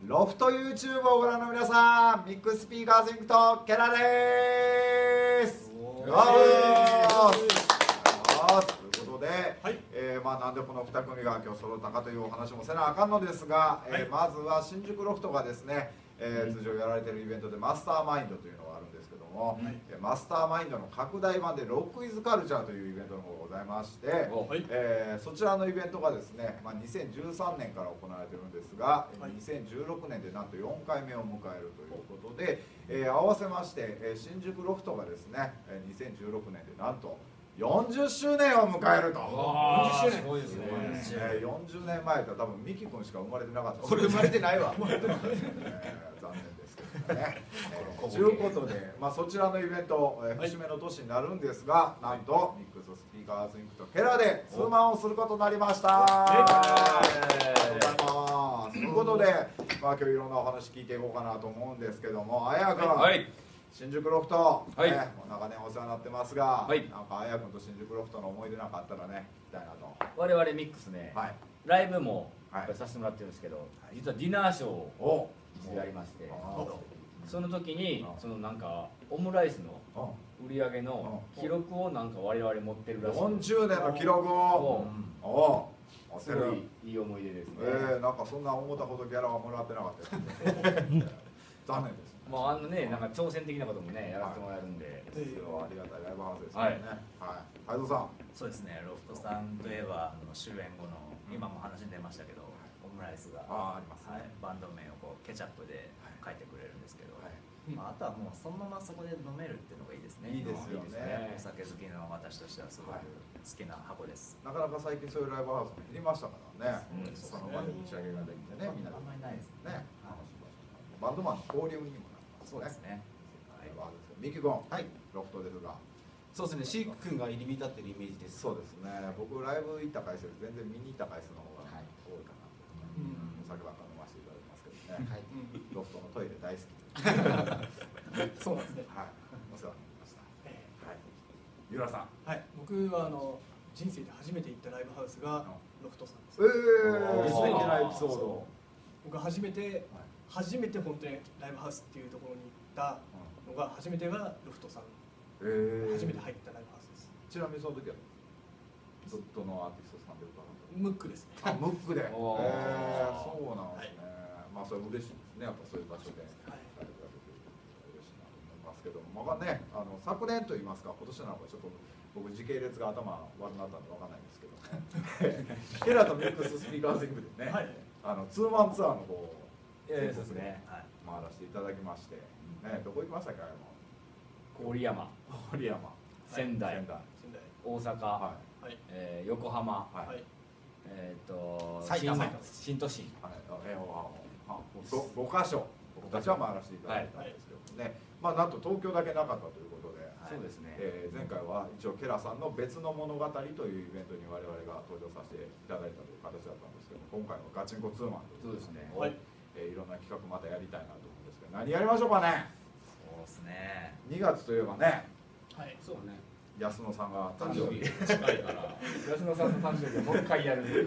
ロフト YouTube をご覧の皆さん、ミックススピーカーズインクとケラです。ということで、はい、なんでこの2組が今日揃ったかというお話もせなあかんのですが、はい、まずは新宿ロフトがですね、通常やられているイベントでマスターマインドというのがあるんですけども、はい、マスターマインドの拡大版でロックイズカルチャーというイベントがございまして、はい、そちらのイベントがですね、2013年から行われているんですが、はい、2016年でなんと4回目を迎えるということで、合わせまして、新宿ロフトがですね、2016年でなんと40周年を迎えると。 40周年すごいですね。 40年前とは多分ミキ君しか生まれてなかった。 俺生まれてないわ。 残念ですけどね。ということで、そちらのイベント、節目の年になるんですが、なんとミックススピーカーズインクとケラでツーマンをすることになりました。ありがとうございます。ということで、今日いろんなお話聞いていこうかなと思うんですけども、あやくん。新宿ロフト、長年お世話になってますが、なんかあやくんと新宿ロフトの思い出なんかあったらね、聞きたいなと。 我々ミックスね、ライブもさせてもらってるんですけど、実はディナーショーをやりまして、その時になんかオムライスの売り上げの記録をなんか我々持ってるらしい。 40年の記録を。 すごいいい思い出ですね。 なんかそんな思ったほどギャラはもらってなかったです。残念です。 なんか挑戦的なこともね、やらせてもらえるんで、 ありがたいライブハウスですね。太蔵さん。 そうですね、ロフトさんといえば終演後の今も話に出ましたけど、オムライスがありますね。 バンド名をケチャップで書いてくれるんですけど、あとはもうそのままそこで飲めるっていうのがいいですね。 いいですよね。 お酒好きの私としてはすごく好きな箱です。 なかなか最近そういうライブハウスも減りましたからね。その場で打ち上げができてね、みんな。 あんまりないですね。 バンドマンの交流にもなる。 そうですね。 ミキ君、ロフトですが。 そうですね、シーク君が入り浸ってるイメージです。 そうですね。僕ライブ行った回数より全然見に行った回数の方が多いかなと。お酒ばっか飲ませていただきますけどね。ロフトのトイレ大好き。 そうなんですね。 はい。お世話になりました。はい。ゆらさん。 はい。僕は人生で初めて行ったライブハウスがロフトさんです。 素敵なエピソード。 僕は初めて本当にライブハウスっていうところに行ったのが初めてがロフトさん。初めて入ったライブハウスです。 ちなみにその時はどのアーティストさんで歌うの？ ムックですね。 ムックで。そうなんですね。それ嬉しいですね。やっぱそういう場所でライブができる嬉しいなと思いますけども、ね、昨年と言いますか今年なのかちょっと僕時系列が頭悪くなったんでわかんないんですけどね。ケラとミックススピーカーズインクでね、ツーマンツアーの方を全国で回らせていただきまして、どこ行きましたか？ 郡山、仙台、大阪、横浜、 埼玉、 新都心、 5カ所僕たちは回らせていただいたんですけどね、なんと東京だけなかったということで、 そうですね。 前回は一応ケラさんの別の物語というイベントに我々が登場させていただいたという形だったんですけど、今回はガチンコツーマンということで、いろんな企画またやりたいなと思うんですけど、何やりましょうかね。 そうですね。 2月といえばね、 そうね。 安野さんが誕生日近いから、安野さんの誕生日をもう一回やる。2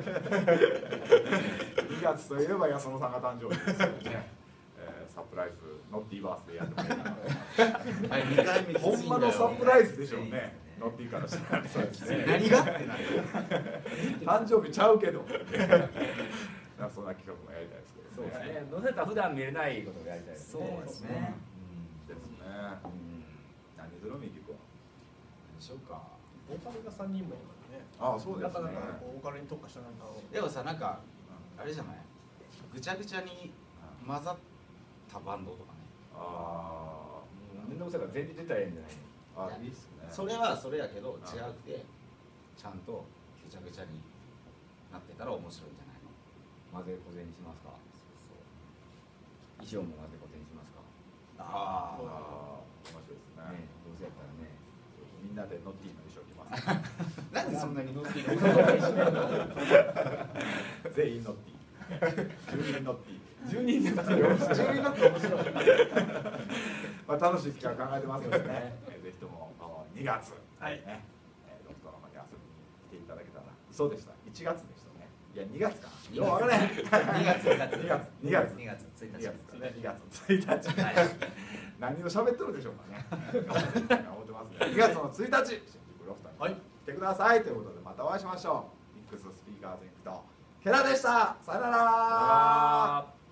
月といえば安野さんが誕生日ですよね。サプライズノッティーバースでやってもらえたら。ほんまのサプライズでしょうね。ノッティーからしたら。 何がってなる。 誕生日ちゃうけど。そんな企画もやりたいですけど。 そうですね。乗せたら普段見れないことをやりたいですね。 そうですね。 ですね。何するミキ君。 でしょうか。ボーカルが3人もいるからね。 そうですね。 なかなかボーカルに特化したなんかを。 でもさ、なんかあれじゃない。ぐちゃぐちゃに混ざったバンドとかね。 面倒くさいから全然出たらええんじゃない。 いいっすね。 それはそれやけど違うくて、ちゃんとぐちゃぐちゃになってたら面白いんじゃないの。 混ぜこぜにしますか。衣装も混ぜこぜにしますか。 面白いですね。 どうせやったらね、 みんなでノッティの衣装着ます。 なんでそんなに乗っているの？ 全員ノッティ。10人ノッティ。 10人で10人だって面白い。 楽しい企画考えてますのでね。ぜひとも2月ね、ロフトの方に遊びに来ていただけたら。そうでした。1月でしたね。 いや2月かな。よう分からへん。 2月 2月1日。 2月1日ですね。 何を喋ってるでしょうかね。思ってますね。2月の1日新宿ロフトに来てくださいということでまたお会いしましょう。ミックススピーカーズインクとケラでした。さよなら。